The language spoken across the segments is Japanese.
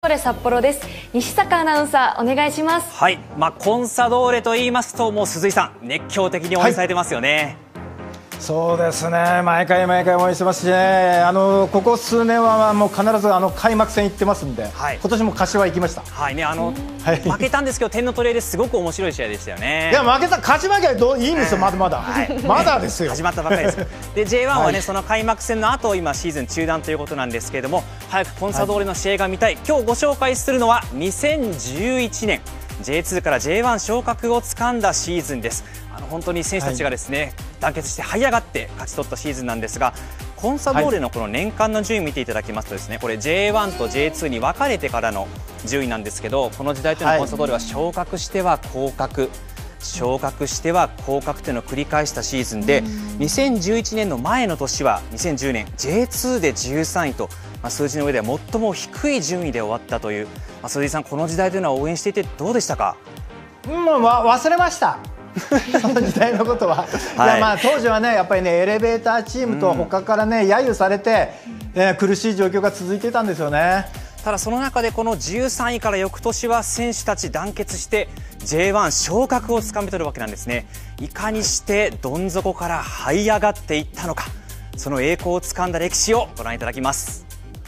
ーレ札幌です。西坂アナウンサーお願いします。 はい、コンサドーレと言いますともう鈴井さん熱狂的に応援されてますよね。 そうですね、毎回応援してますしね、ここ数年はもう必ず開幕戦行ってますんで、今年も柏行きました。 はいね、負けたんですけど点の取り合いですごく面白い試合でしたよね。 いや勝ち負けはいいんですよ、まだまだですよ。 始まったばかりです。で J1 はね、その開幕戦の後今シーズン中断ということなんですけれども、早くコンサドーレの試合が見たい。今日ご紹介するのは2011年 J2 から J1 昇格をつかんだシーズンです。本当に選手たちがですね、団結して這い上がって勝ち取ったシーズンなんですが、コンサドーレのこの年間の順位見ていただきますとですね、これ J1 と J2 に分かれてからの順位なんですけど、この時代というのはコンサドーレは昇格しては降格、昇格しては降格というのを繰り返したシーズンで、2011年の前の年は2010年 J2 で13位と、数字の上では最も低い順位で終わったという、鈴井さん、この時代というのは応援していてどうでしたか？ もう忘れましたその時代のことは。いや当時はね、やっぱりね、エレベーターチームと他からね揶揄されて、苦しい状況が続いてたんですよね。 ただその中でこの13位から翌年は選手たち団結して J1 昇格をつかみ取るわけなんですね。いかにしてどん底から這い上がっていったのか、その栄光をつかんだ歴史をご覧いただきます。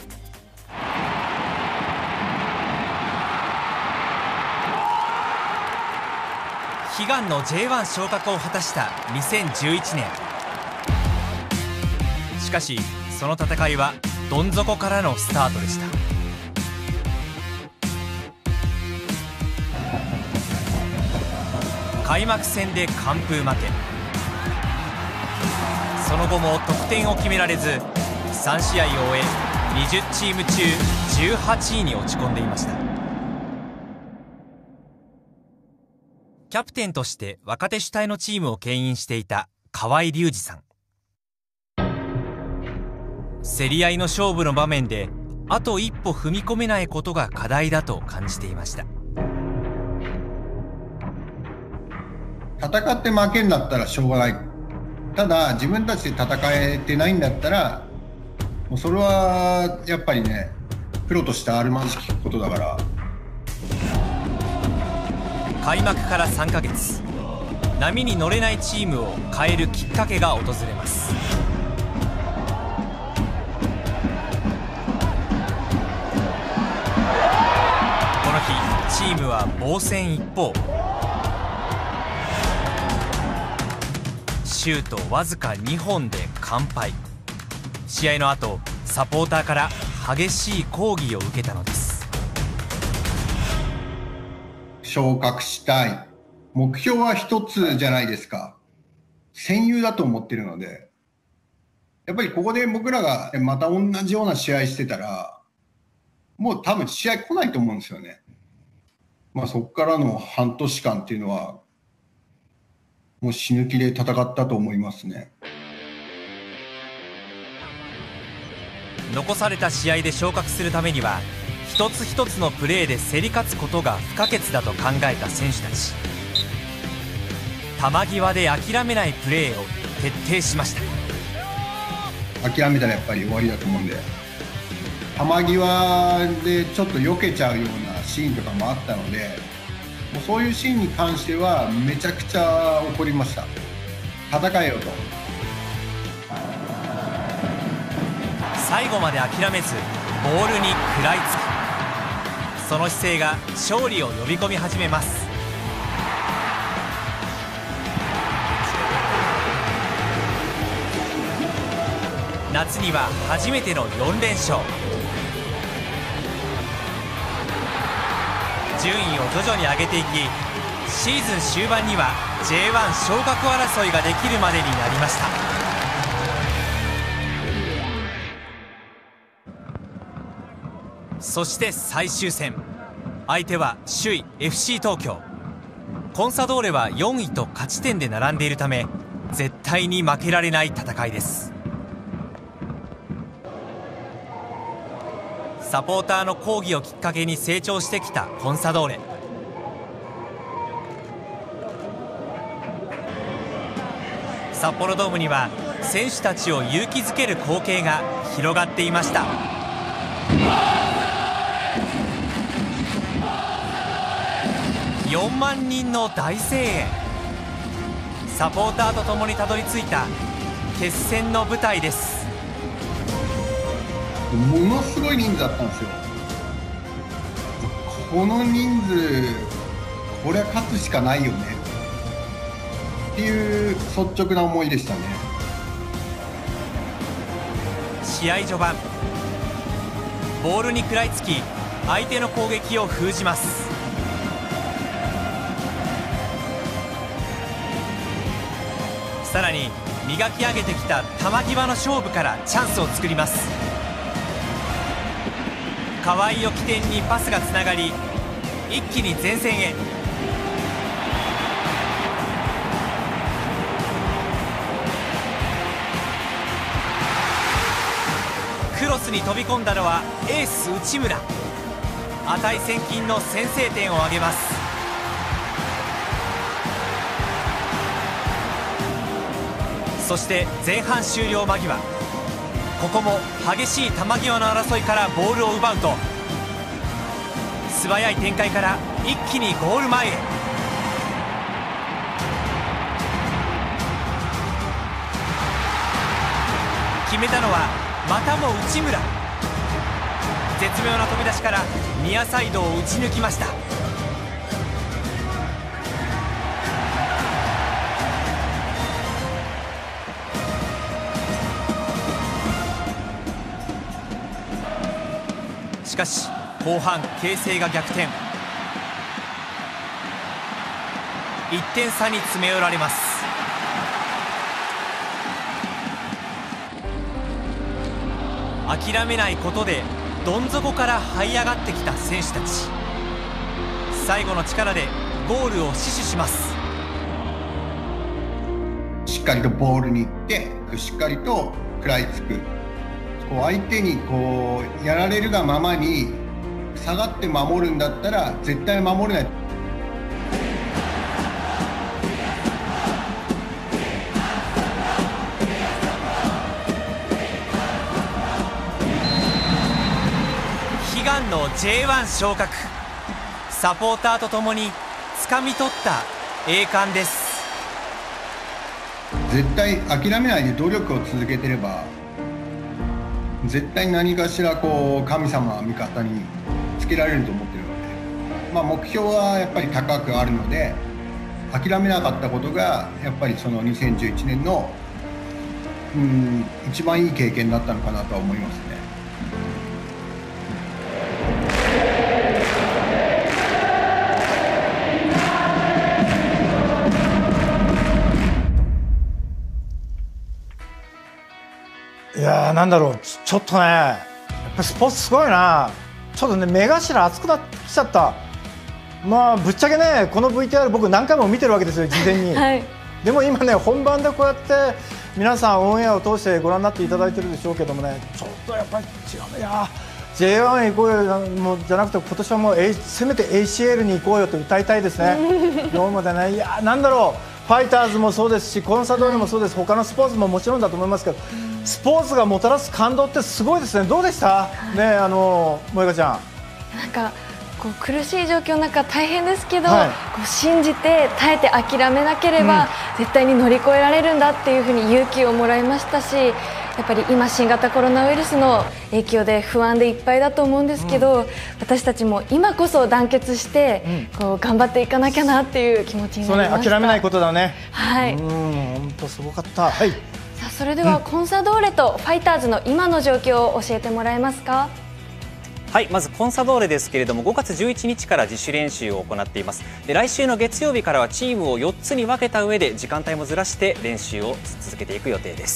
悲願の J1 昇格を果たした2011年。しかしその戦いはどん底からのスタートでした。開幕戦で完封負け、その後も得点を決められず3試合を終え20チーム中18位に落ち込んでいました。キャプテンとして若手主体のチームを牽引していた河合隆二さん。競り合いの勝負の場面であと一歩踏み込めないことが課題だと感じていました。 戦って負けんだったらしょうがない。ただ自分たちで戦えてないんだったらもうそれはやっぱりね、プロとしてあるまじきことだから。 開幕から3ヶ月、波に乗れないチームを変えるきっかけが訪れます。この日チームは防戦一方、シュートわずか2本で完敗。試合の後サポーターから激しい抗議を受けたのです。 昇格したい。目標は一つじゃないですか。戦友だと思ってるので、やっぱりここで僕らがまた同じような試合してたら、もう多分試合来ないと思うんですよね。そこからの半年間っていうのは、もう死ぬ気で戦ったと思いますね。 残された試合で昇格するためには、一つ一つのプレーで競り勝つことが不可欠だと考えた選手たち。球際で諦めないプレーを徹底しました。 諦めたらやっぱり終わりだと思うんで、球際でちょっと避けちゃうようなシーンとかもあったので、もうそういうシーンに関してはめちゃくちゃ怒りました。戦えよと。 最後まで諦めずボールに食らいつく、その姿勢が勝利を呼び込み始めます。夏には初めての4連勝。順位を徐々に上げていき、シーズン終盤には J1 昇格争いができるまでになりました。そして最終戦、相手は首位 FC 東京。コンサドーレは4位と勝ち点で並んでいるため絶対に負けられない戦いです。サポーターの抗議をきっかけに成長してきたコンサドーレ。札幌ドームには選手たちを勇気づける光景が広がっていました。 4万人の大声援、サポーターとともにたどり着いた決戦の舞台です。 ものすごい人数だったんですよ。この人数、これは勝つしかないよねっていう率直な思いでしたね。 試合序盤、ボールに食らいつき相手の攻撃を封じます。さらに磨き上げてきた球際の勝負からチャンスを作ります。河合を起点にパスがつながり、一気に前線へ。クロスに飛び込んだのはエース内村。値千金の先制点を挙げます。そして前半終了間際、ここも激しい球際の争いからボールを奪うと、素早い展開から一気にゴール前へ。決めたのはまたも内村。絶妙な飛び出しからニアサイドを打ち抜きました。しかし後半形勢が逆転、1点差に詰め寄られます。諦めないことでどん底から這い上がってきた選手たち、最後の力でゴールを死守します。 しっかりとボールに行ってしっかりと食らいつく、相手にやられるがままに下がって守るんだったら絶対守れない。 悲願の J1 昇格、サポーターとともに掴み取った栄冠です。 絶対諦めないで努力を続けてれば絶対何かしら神様味方につけられると思ってるので、目標はやっぱり高くあるので、諦めなかったことがやっぱりその2011年の一番いい経験だったのかなとは思いますね。 いやー、なんだろう、ちょっとね、やっぱスポーツすごいな。ちょっとね、目頭熱くなってきちゃった。ぶっちゃけね、この VTR 僕何回も見てるわけですよ、事前に。はい、でも今ね、本番でこうやって皆さんオンエアを通してご覧になっていただいてるでしょうけどもね、ちょっとやっぱり違うね。いや J1 行こうよもうじゃなくて、今年はもう、せめて ACL に行こうよと歌いたいですね。今までね、いやー、なんだろう、ファイターズもそうですし、コンサドーレもそうです、他のスポーツももちろんだと思いますけど、スポーツがもたらす感動ってすごいですね。どうでした、ね、萌香ちゃん。 なんか苦しい状況の中大変ですけど、信じて耐えて諦めなければ、絶対に乗り越えられるんだっていうふうに勇気をもらいましたし、やっぱり今新型コロナウイルスの影響で不安でいっぱいだと思うんですけど、私たちも今こそ団結して、頑張っていかなきゃなっていう気持ちになりました。 諦めないことだね。 はい、 本当すごかった。はい、 さあそれでは、コンサドーレとファイターズの今の状況を教えてもらえますか。 はい、まずコンサドーレですけれども、5月11日から自主練習を行っています。で、来週の月曜日からはチームを4つに分けた上で時間帯もずらして練習を続けていく予定です。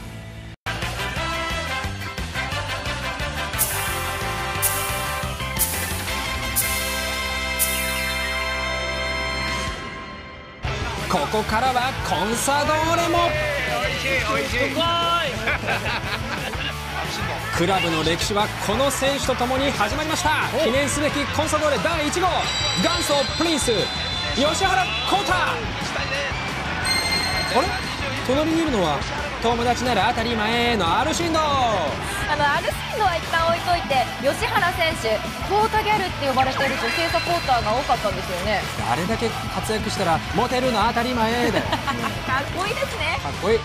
ここからはコンサドーレもクラブの歴史はこの選手とともに始まりました。記念すべきコンサドーレ第1号、元祖プリンス吉原浩太。あれ、隣にいるのは友達なら当たり前のアルシンド。 アルシンドは一旦置いといて、 吉原選手、コータギャルって呼ばれている女性サポーターが多かったんですよね。 あれだけ活躍したらモテるの当たり前だよ。 かっこいいですね。 かっこいい。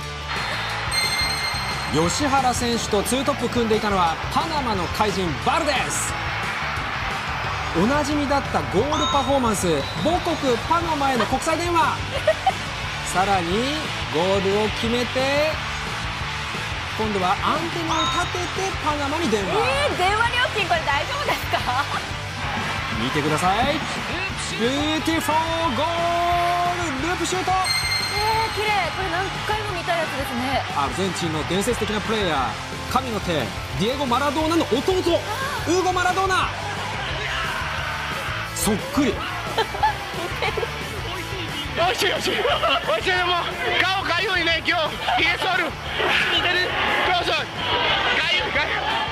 吉原選手とツートップ組んでいたのはパナマの怪人バルデス。おなじみだったゴールパフォーマンス、母国パナマへの国際電話。さらにゴールを決めて今度はアンテナを立ててパナマに電話。 電話料金これ大丈夫ですか？ 見てください。ビューティフォーゴールループシュート。 綺麗。これ何回も見たやつですね。 アルゼンチンの伝説的なプレーヤー、神の手ディエゴ・マラドーナの弟ウーゴ・マラドーナ、そっくり。 おいしいおいしいおいしい。もう顔かゆいね今日。冷えそうる似てる。どうぞ。かゆいか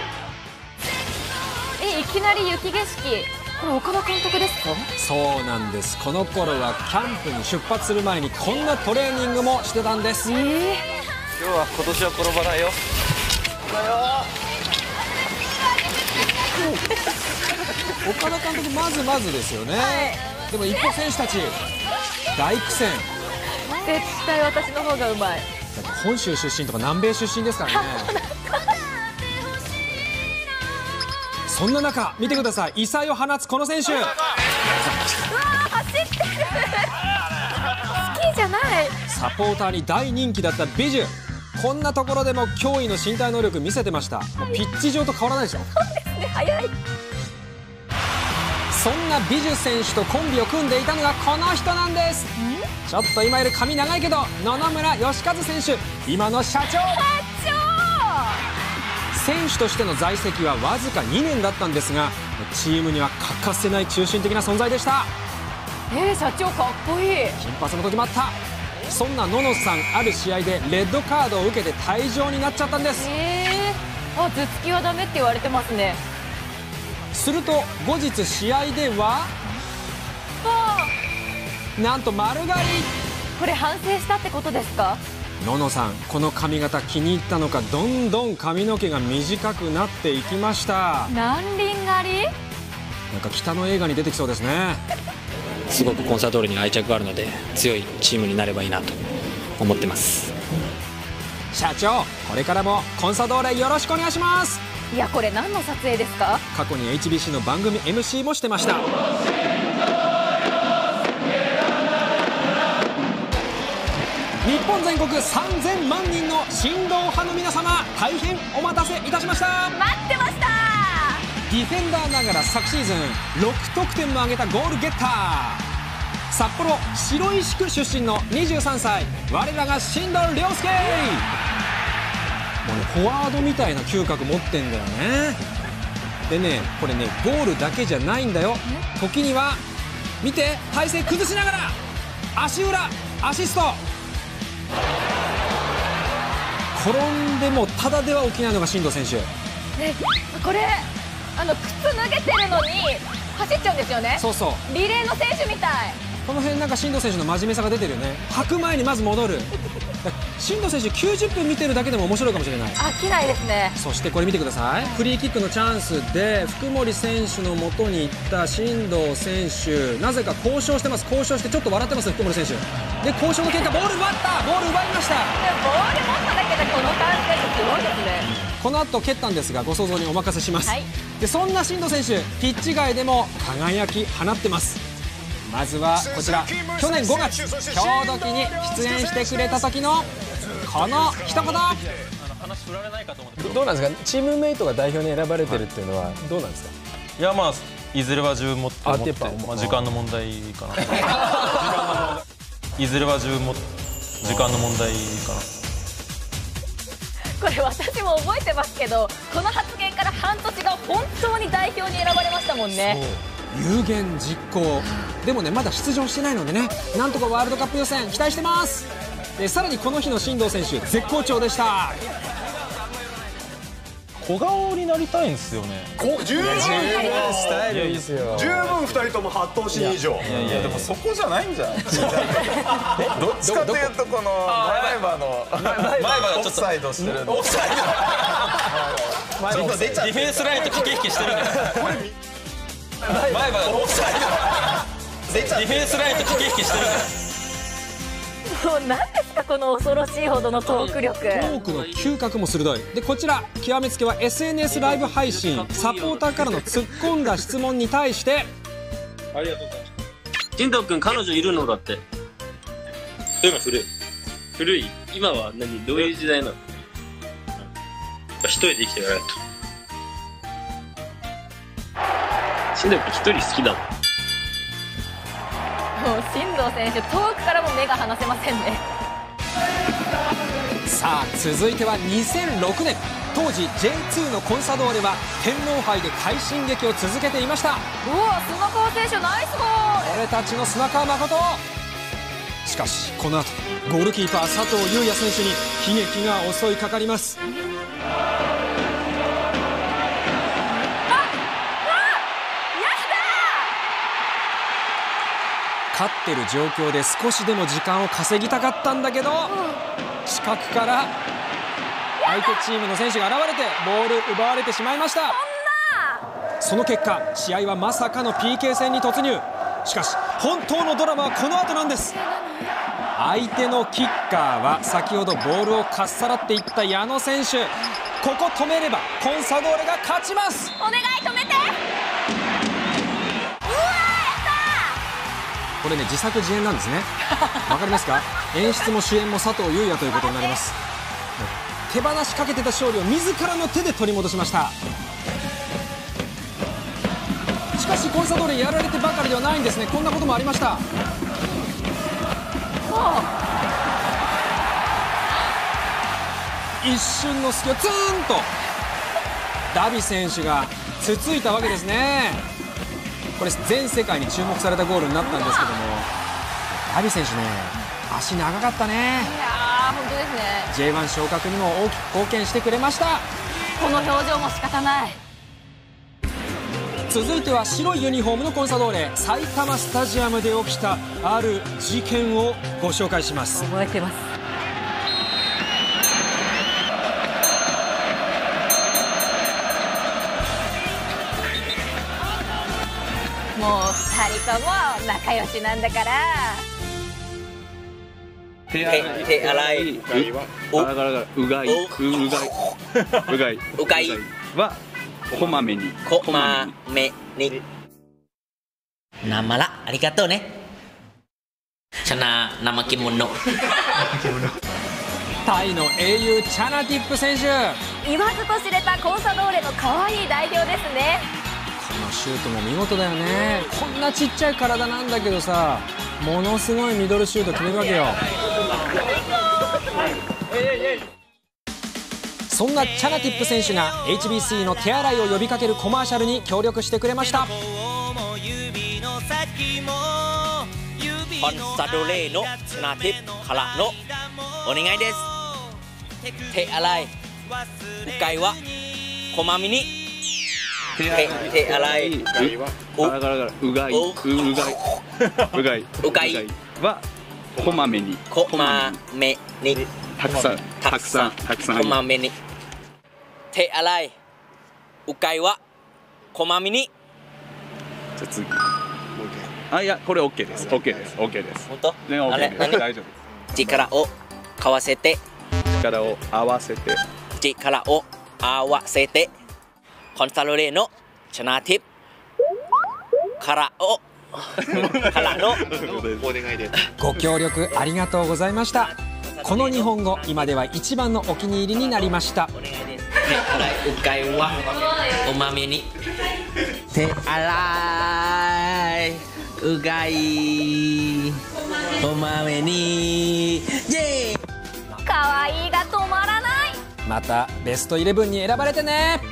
ゆい。 いきなり雪景色。これ岡田監督ですか？ そうなんです。この頃はキャンプに出発する前にこんなトレーニングもしてたんです。 今年は転ばないよ。 岡田監督まずですよね、でも一方選手たち大苦戦。 絶対私の方がうまい。 だって本州出身とか南米出身ですからね。そんな中見てください、異彩を放つこの選手。 走ってる。好きじゃない。 サポーターに大人気だったビジュ、こんなところでも驚異の身体能力見せてました。もうピッチ上と変わらないでしょ。 そうですね、速い。 そんなビジュ選手とコンビを組んでいたのがこの人なんです。ちょっと今より髪長いけど野々村義和選手、今の社長。選手としての在籍はわずか2年だったんですが、チームには欠かせない中心的な存在でした。 社長かっこいい。 金髪の時もあった。そんな野々さん、ある試合でレッドカードを受けて退場になっちゃったんです。 頭突きはダメって言われてますね。 すると後日試合ではなんと丸刈り。 これ反省したってことですか？ 野々さん、この髪型気に入ったのか、どんどん髪の毛が短くなっていきました。 何輪刈り？ なんか北の映画に出てきそうですね。 すごくコンサドーレに愛着があるので、強いチームになればいいなと思ってます。 社長、これからもコンサドーレよろしくお願いします。 いや、これ何の撮影ですか？ 過去に HBC の番組 MC もしてました。日本全国3000万人の神童派の皆様、大変お待たせいたしました。 待ってました。 ディフェンダーながら昨シーズン6得点も挙げたゴールゲッター、札幌白石区出身の23歳、我らが新藤亮介。もうね、フォワードみたいな嗅覚持ってんだよね。でね、これね、ゴールだけじゃないんだよ。時には見て、体勢崩しながら足裏アシスト。転んでもただでは起きないのが新藤選手。 これ靴脱げてるのに走っちゃうんですよね。 そうそう、 リレーの選手みたい。 この辺なんか新藤選手の真面目さが出てるよね。履く前にまず戻る。新藤選手90分見てるだけでも面白いかもしれない。 飽きないですね。 そしてこれ見てください。フリーキックのチャンスで福森選手の元に行った新藤選手、なぜか交渉してます。交渉してちょっと笑ってます、福森選手で。交渉の結果ボール奪った。ボール奪いました。 ボール持っただけでこの感じですごいですね。 この後蹴ったんですが、ご想像にお任せします、 はい、 でそんな新藤選手、ピッチ外でも輝き放ってます。まずはこちら、去年5月今日時に出演してくれた時のこの一言。 どうなんですか、チームメイトが代表に選ばれてるっていうのはどうなんですか？ いや、まあいずれは自分もって思って、まあ、時間の問題かな。いずれは自分も時間の問題かな。 これ私も覚えてますけど、この発言から半年が本当に代表に選ばれましたもんね。 有言実行でもね、まだ出場してないのでね、なんとかワールドカップ予選期待してます。さらにこの日の新藤選手絶好調でした。 小顔になりたいんですよね。 十分スタイルいいですよ。 十分2人とも8頭身以上。いやでもそこじゃないんじゃない？どっちかというとこの前歯のオフサイドしてる。オフサイド。 ディフェンスラインと駆け引きしてるんだよ。前歯オフサイド。ディフェンスラインと駆け引きしてるんだよ。 もう何ですかこの恐ろしいほどのトーク力。 トークの嗅覚も鋭い。でこちら極めつけは SNS ライブ配信、サポーターからの突っ込んだ質問に対して、 ありがとうございます。進藤君彼女いるの？だって今古い今はどういう時代なの？一人で生きていかないと。進藤君一人好きだもん。 もう進藤選手、遠くからも目が離せませんね。 さあ続いては2006年、当時 J2 のコンサドーレは天皇杯で快進撃を続けていました。 うわ、砂川選手ナイスゴール。 俺たちの砂川誠。しかしこの後ゴールキーパー佐藤優也選手に悲劇が襲いかかります。勝ってる状況で少しでも時間を稼ぎたかったんだけど、近くから相手チームの選手が現れてボール奪われてしまいました。その結果試合はまさかの PK 戦に突入。しかし本当のドラマはこの後なんです。相手のキッカーは先ほどボールをかっさらっていった矢野選手。ここ止めればコンサドーレが勝ちます。 お願い止めて。 これね、自作自演なんですね。わかりますか？演出も主演も佐藤優也ということになります。手放しかけてた勝利を自らの手で取り戻しました。しかしコンサドーレやられてばかりではないんですね。こんなこともありました。一瞬の隙をツーンとダビ選手がつついたわけですね。これ全世界に注目されたゴールになったんですけども、ダビ選手ね、足長かったね。 いやー本当ですね。 J1 昇格にも大きく貢献してくれました。 この表情も仕方ない。 続いては白いユニフォームのコンサドーレ、埼玉スタジアムで起きたある事件をご紹介します。 覚えてます。もう2人とも仲良しなんだから。 手洗い、うがいはこまめに。 ナマラ、ありがとうね。チャナナマキモノ。 タイの英雄チャナティップ選手。 言わずと知れたコンサドーレの可愛い代表ですね。 このシュートも見事だよね。こんなちっちゃい体なんだけどさ、ものすごいミドルシュート決めるわけよ。そんなチャナティップ選手が HBC の手洗いを呼びかけるコマーシャルに協力してくれました。 コンサドーレのチャナティップからのお願いです。手洗い、うがいはこまめに。手洗い、うがいはこまめに。たくさんこまめに。手洗い、うがいはこまめに。 じゃあ次。あ、いや、これ OK です。OK です。OK です。 本当？ ね、OK です。大丈夫です。 力を合わせて。 力を合わせて。 力を合わせて。コンサドーレのチャナティップからのお願いです。 ご協力ありがとうございました。この日本語、今では一番のお気に入りになりました。 手洗い、うがいはおまめに。手洗い、うがいおまめに。イェーイ。 可愛いが止まらない。 またベストイレブンに選ばれてね。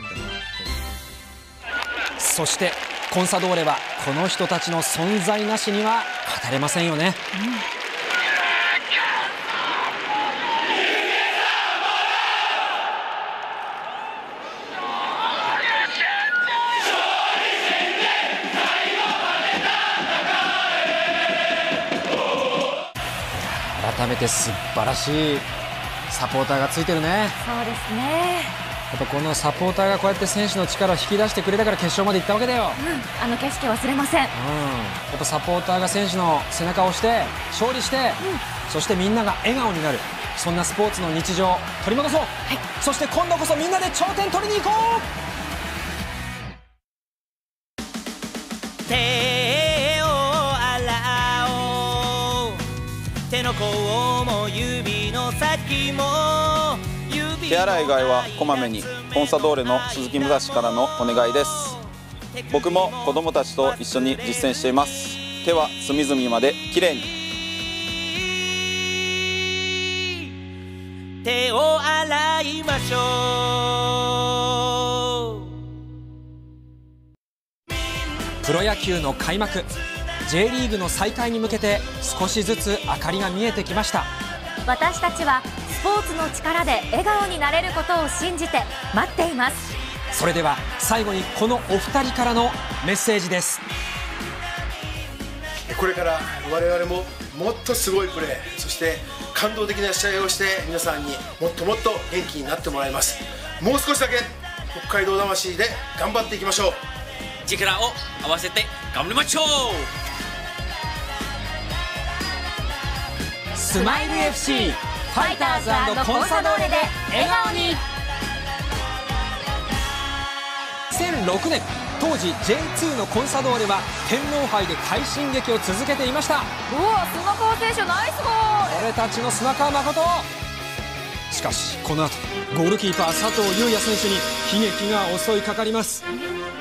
そしてコンサドーレはこの人たちの存在なしには語れませんよね。 改めて素晴らしいサポーターがついてるね。 そうですね。 やっぱこのサポーターがこうやって選手の力を引き出してくれたから決勝まで行ったわけだよ。 あの景色忘れません。 やっぱサポーターが選手の背中を押して勝利して、そしてみんなが笑顔になる、そんなスポーツの日常を取り戻そう、そして今度こそみんなで頂点取りに行こう。 手を洗おう、手の甲も指の先も。 手洗い以外はこまめに。コンサドーレの鈴木武蔵からのお願いです。僕も子供たちと一緒に実践しています。手は隅々まできれいに。 手を洗いましょう。 プロ野球の開幕、 J リーグの再開に向けて少しずつ明かりが見えてきました。 私たちはスポーツの力で笑顔になれることを信じて待っています。 それでは最後にこのお二人からのメッセージです。 これから我々ももっとすごいプレー、そして感動的な試合をして皆さんにもっともっと元気になってもらいます。もう少しだけ北海道魂で頑張っていきましょう。 力を合わせて頑張りましょう。 スマイル FC ファイターズ&コンサドーレで笑顔に。2006年、当時 J2 のコンサドーレは天皇杯で快進撃を続けていました。 うわ、砂川選手ナイスゴール。 俺たちの砂川誠。しかしこの後ゴールキーパー佐藤優也選手に悲劇が襲いかかります。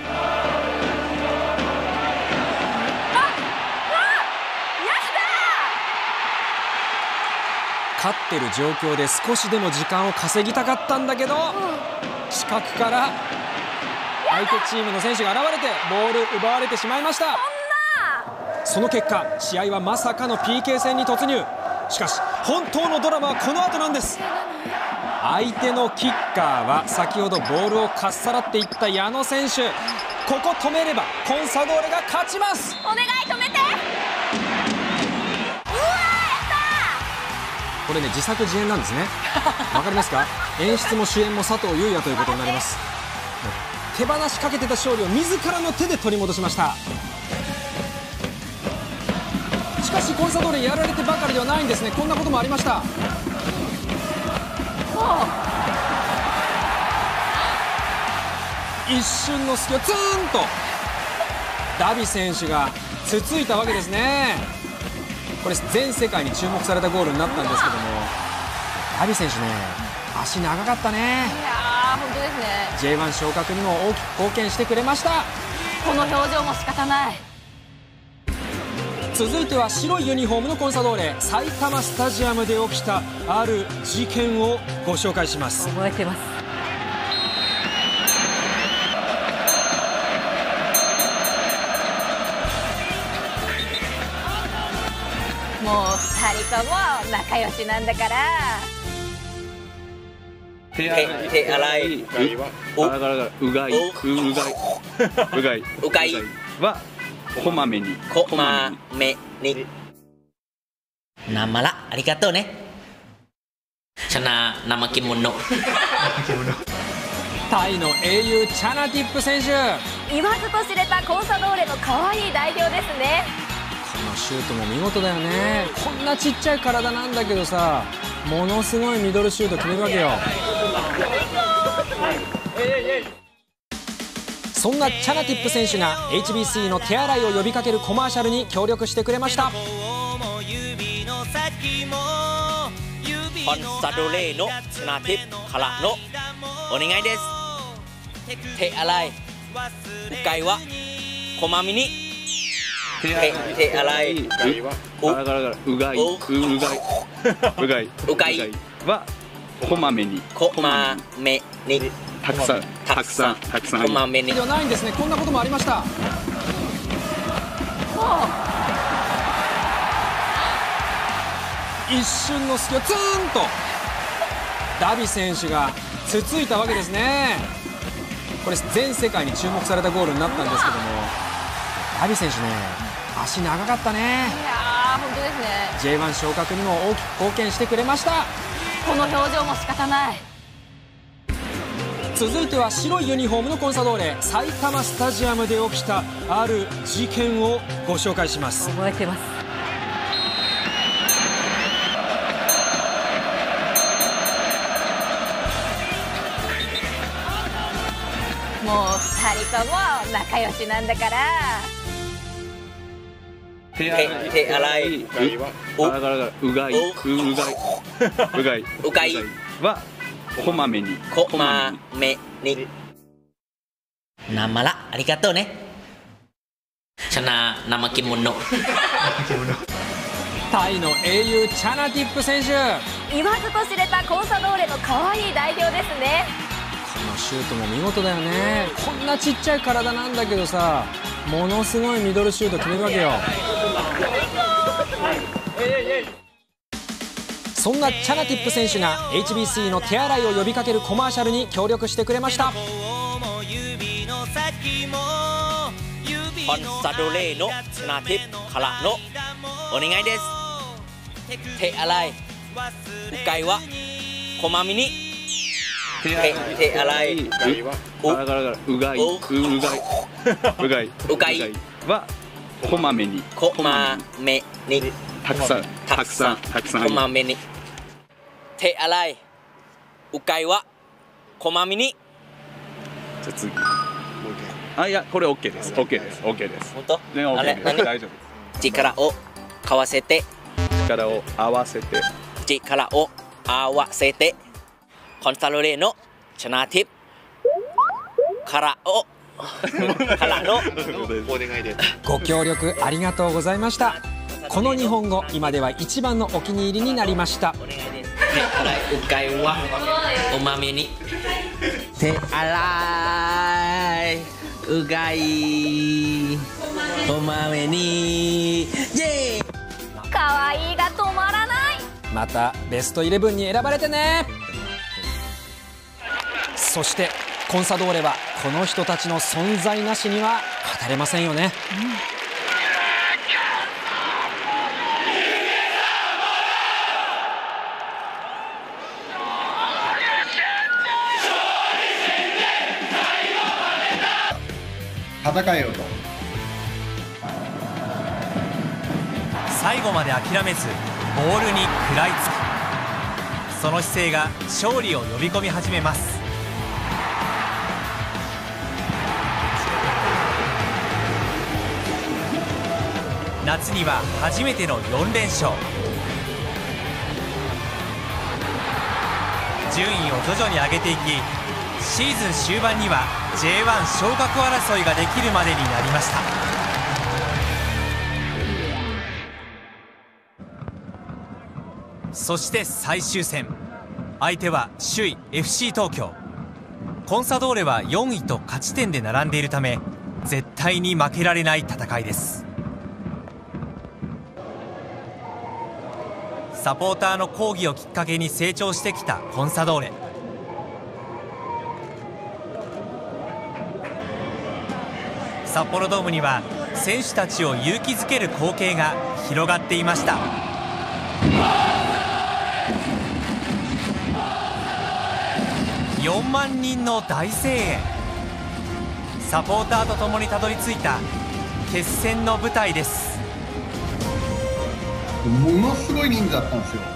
勝ってる状況で少しでも時間を稼ぎたかったんだけど、近くから相手チームの選手が現れてボール奪われてしまいました。その結果試合はまさかの PK 戦に突入。しかし本当のドラマはこの後なんです。相手のキッカーは先ほどボールをかっさらっていった矢野選手。ここ止めればコンサドーレが勝ちます。 お願い止めて。 これね、自作自演なんですね。わかりますか？演出も主演も佐藤優也ということになります。手放しかけてた勝利を自らの手で取り戻しました。しかしコンサドーレやられてばかりではないんですね。こんなこともありました。一瞬の隙をツーンとダビ選手がつついたわけですね。これ全世界に注目されたゴールになったんですけども、ダビ選手ね、足長かったね。 いやー、本当ですね。 J1 昇格にも大きく貢献してくれました。 この表情も仕方ない。 続いては白いユニフォームのコンサドーレ、埼玉スタジアムで起きたある事件をご紹介します。 覚えてます。もう2人とも仲良しなんだから。 手洗い、うがいはこまめに。 ナンマラ、ありがとうね。チャナナマキモノ。 タイの英雄チャナティップ選手。 言わずと知れたコンサドーレの可愛い代表ですね。 このシュートも見事だよね。こんなちっちゃい体なんだけどさ、ものすごいミドルシュート決めるわけよ。そんなチャナティップ選手が HBC の手洗いを呼びかけるコマーシャルに協力してくれました。 コンサドーレのチャナティップからのお願いです。手洗い、うがいはこまめに。手洗い、うがいはこまめに。たくさんこまめにではないんですね。こんなこともありました。一瞬の隙をツーンとダビ選手がつついたわけですね。これ全世界に注目されたゴールになったんですけども、ダビ選手ね、足長かったね。 いやー、本当ですね。 ね。 J1 昇格にも大きく貢献してくれました。 この表情も仕方ない。 続いては白いユニフォームのコンサドーレ、埼玉スタジアムで起きたある事件をご紹介します。 覚えてます。もう2人とも仲良しなんだから。 手洗い、うがいはこまめに。 ナマラ、ありがとうね。チャナナマキモノ。 タイの英雄チャナティップ選手。 言わずと知れたコンサドーレの可愛い代表ですね。 このシュートも見事だよね。こんなちっちゃい体なんだけどさ、ものすごいミドルシュート決めるわけよ。そんなチャナティップ選手が HBC の手洗いを呼びかけるコマーシャルに協力してくれました。 コンサドーレのチャナティップからのお願いです。手洗い、うがいはこまめに。手洗い、うがいはこまめに。たくさんこまめに。手洗い、うがいはこまめに。 じゃあ次。いや、これ OK です。OK です。OK です。 本当？ ね、OK です。大丈夫。 力を合わせて。 力を合わせて。 力を合わせて。コンサドーレのチャナティップからのお願いです。 ご協力ありがとうございました。この日本語、今では一番のお気に入りになりました。 手洗い、うがいはおまめに。手洗い、うがい、おまめに。イェーイ。 可愛いが止まらない。 またベストイレブンに選ばれてね。そしてコンサドーレはこの人たちの存在なしには語れませんよね。 戦えよと。 最後まで諦めずボールに食らいつく、その姿勢が勝利を呼び込み始めます。夏には初めての4連勝。順位を徐々に上げていき、シーズン終盤には J1 昇格争いができるまでになりました。そして最終戦、相手は首位 FC 東京。コンサドーレは4位と勝ち点で並んでいるため、絶対に負けられない戦いです。サポーターの抗議をきっかけに成長してきたコンサドーレ。札幌ドームには選手たちを勇気づける光景が広がっていました。4万人の大声援。サポーターと共にたどり着いた決戦の舞台です。 ものすごい人数だったんですよ。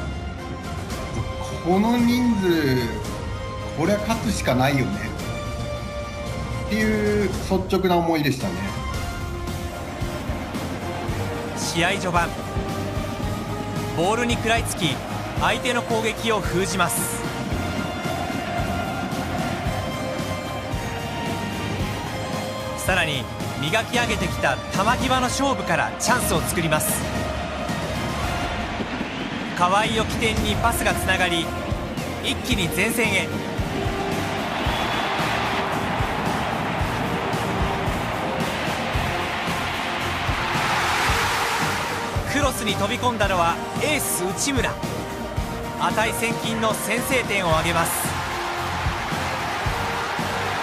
この人数、これは勝つしかないよねっていう率直な思いでしたね。 試合序盤、ボールに食らいつき相手の攻撃を封じます。さらに磨き上げてきた球際の勝負からチャンスを作ります。河合を起点にパスがつながり、一気に前線へ。クロスに飛び込んだのはエース内村。値千金の先制点を挙げます。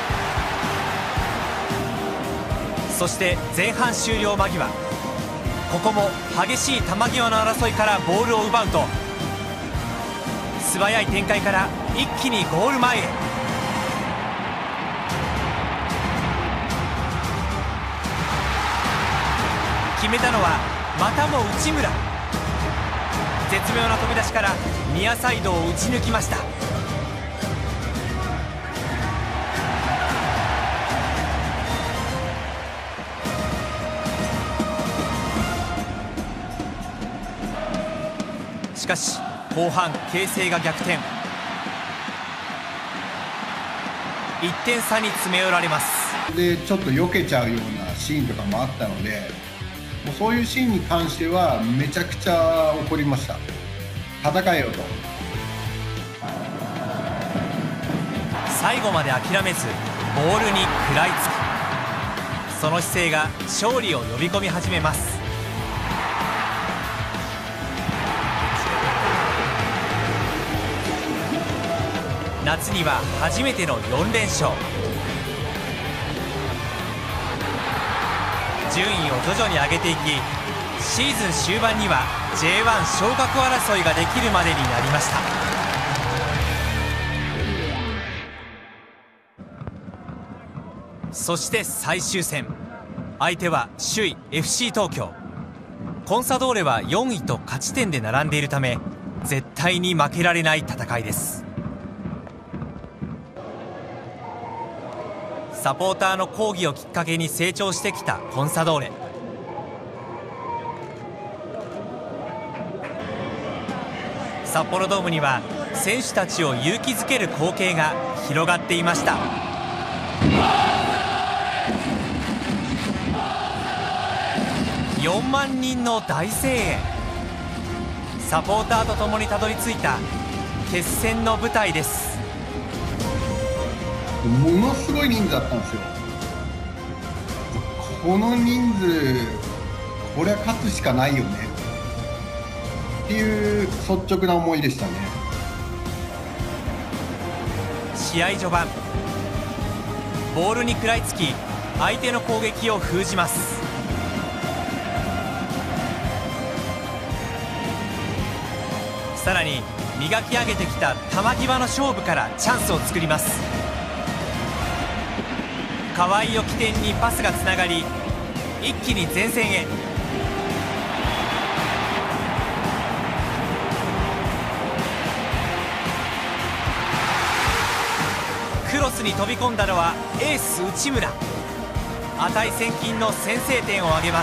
そして前半終了間際、 ここも激しい球際の争いからボールを奪うと、素早い展開から一気にゴール前へ。決めたのはまたも内村。絶妙な飛び出しからニアサイドを打ち抜きました。しかし後半形勢が逆転。1点差に詰め寄られます。 でちょっと避けちゃうようなシーンとかもあったので、もうそういうシーンに関してはめちゃくちゃ怒りました。戦えよと。 最後まで諦めずボールに食らいつく、その姿勢が勝利を呼び込み始めます。夏には初めての4連勝。順位を徐々に上げていき、シーズン終盤には J1 昇格争いができるまでになりました。そして最終戦、相手は首位 FC 東京。コンサドーレは4位と勝ち点で並んでいるため、絶対に負けられない戦いです。サポーターの抗議をきっかけに成長してきたコンサドーレ。札幌ドームには選手たちを勇気づける光景が広がっていました。4万人の大声援。サポーターと共にたどり着いた決戦の舞台です。 ものすごい人数だったんですよ。この人数、これは勝つしかないよねっていう率直な思いでしたね。 試合序盤、ボールに食らいつき相手の攻撃を封じます。さらに磨き上げてきた球際の勝負からチャンスを作ります。河合を起点にパスがつながり、一気に前線へ。クロスに飛び込んだのはエース内村。値千金の先制点を挙げます。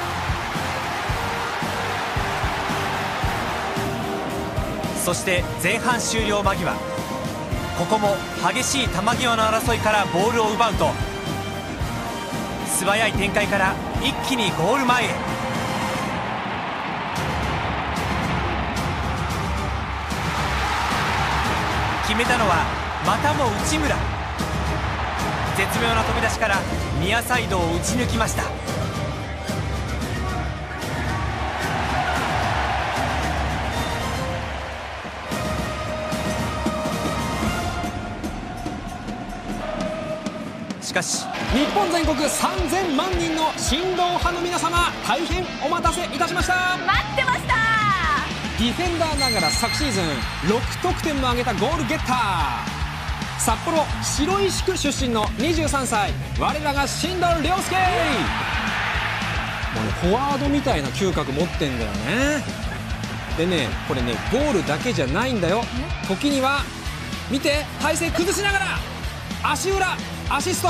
そして前半終了間際、ここも激しい球際の争いからボールを奪うと、素早い展開から一気にゴール前へ。決めたのはまたも内村。絶妙な飛び出しからニアサイドを打ち抜きました。しかし日本全国3000万人の神童派の皆様、大変お待たせいたしました。 待ってました。 ディフェンダーながら昨シーズン6得点も挙げたゴールゲッター、札幌白石区出身の23歳、我らが新藤亮介。もうね、フォワードみたいな嗅覚持ってんだよね。でね、これね、ゴールだけじゃないんだよ。時には見て、体勢崩しながら足裏アシスト。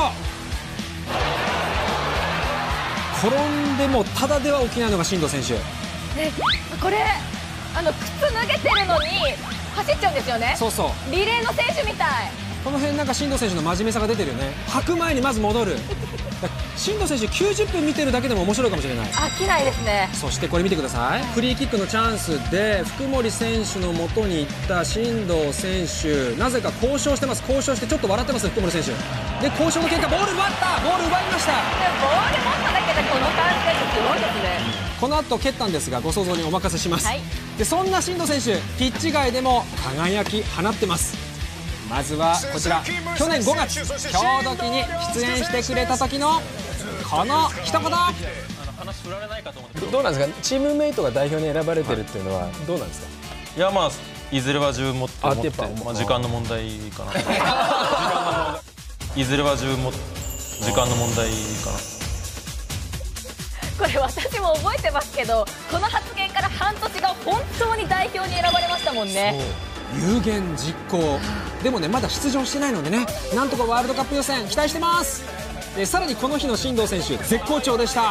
転んでもただでは起きないのが新藤選手。 これ靴脱げてるのに走っちゃうんですよね。 そうそう、 リレーの選手みたい。 この辺なんか新藤選手の真面目さが出てるよね。履く前にまず戻る。新藤選手90分見てるだけでも面白いかもしれない。 飽きないですね。 そしてこれ見てください。フリーキックのチャンスで福森選手の元に行った新藤選手、なぜか交渉してます。交渉してちょっと笑ってます福森選手で、交渉の結果ボール奪った。ボール奪いました。 ボール持っただけでこの感じすごいですね。 この後蹴ったんですが、ご想像にお任せします、はい、でそんな新藤選手、ピッチ外でも輝き放ってます。まずはこちら、去年5月郷土記に出演してくれた時のこの一言。 話振られないかと思って。 どうなんですか、チームメイトが代表に選ばれてるっていうのはどうなんですか。 いやまあいずれは自分もって思って、まあ時間の問題かな。いずれは自分も時間の問題かな。 これ私も覚えてますけど、この発言から半年後本当に代表に選ばれましたもんね。 有言実行でもね、まだ出場してないのでね、なんとかワールドカップ予選期待してます。でさらにこの日の進藤選手絶好調でした。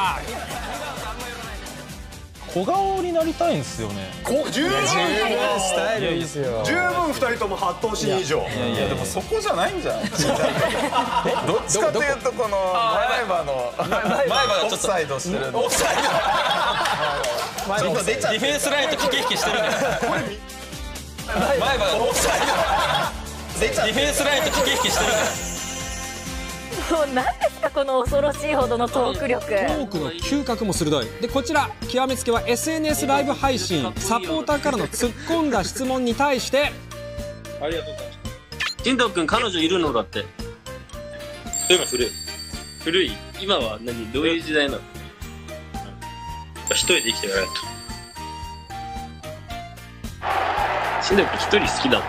小顔になりたいんですよね。 十分スタイルいいですよ。 十分2人とも8頭身以上。いやでもそこじゃないんじゃん。どっちかというとこの前歯のオフサイドしてる。オフサイド。ディフェンスラインと駆け引きしてるんだよ。前歯オフサイド。ディフェンスラインと駆け引きしてるんだよ。 もう何ですかこの恐ろしいほどのトーク力。 トークの嗅覚も鋭い。でこちら極めつけは SNS ライブ配信、サポーターからの突っ込んだ質問に対して、 ありがとうございます。進藤君彼女いるのだって。そういうの古い。今はどういう時代なの。一人で生きていかないと。進藤君一人好きだもん。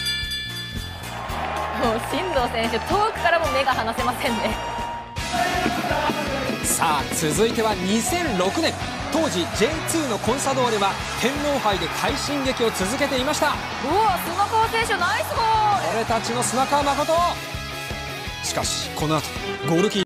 もう進藤選手遠くからも目が離せませんね。 さあ続いては2006年、当時 J2 のコンサドーレは天皇杯で快進撃を続けていました。 うわ砂川選手ナイスゴール。 俺たちの砂川誠。しかしこの後ゴールキー